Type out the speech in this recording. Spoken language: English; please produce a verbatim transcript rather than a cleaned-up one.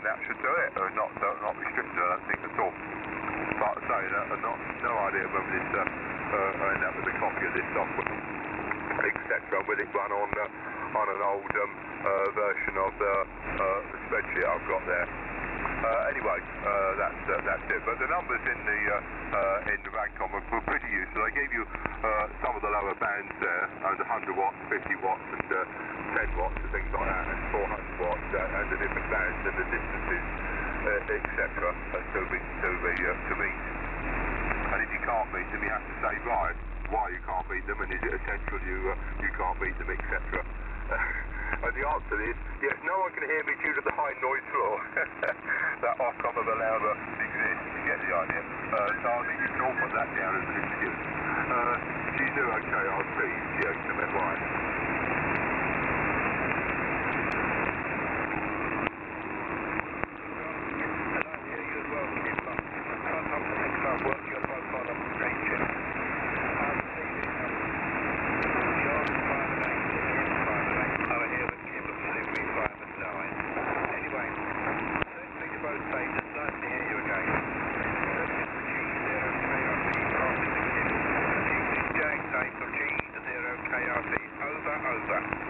that should do it. Uh, not uh, not restricted, I don't think at all. But I say, uh, not no idea whether this uh, uh, end up with a copy of this software, et cetera. Will it run on uh, on an old um, uh, version of the, uh, the spreadsheet I've got there? Uh, anyway, uh, that's uh, that's it. But the numbers in the uh, uh, in the Radcom were, were pretty useful. I gave you uh, some of the lower bands there, and one hundred watts, fifty watts, and uh, ten watts, and things like that, and four hundred watts, uh, and the different bands and the distances, uh, et cetera. Uh, to be to be uh, to meet. And if you can't meet them, you have to say right why you can't meet them, and is it essential you uh, you can't meet them, et cetera. And the answer is, yes, no one can hear me due to the high noise floor. That Ofcom have allowed us to exist. You get the idea. Uh, so I think you can all put that down as an excuse. Uh, G zero K R T, G H M F Y. Over, over.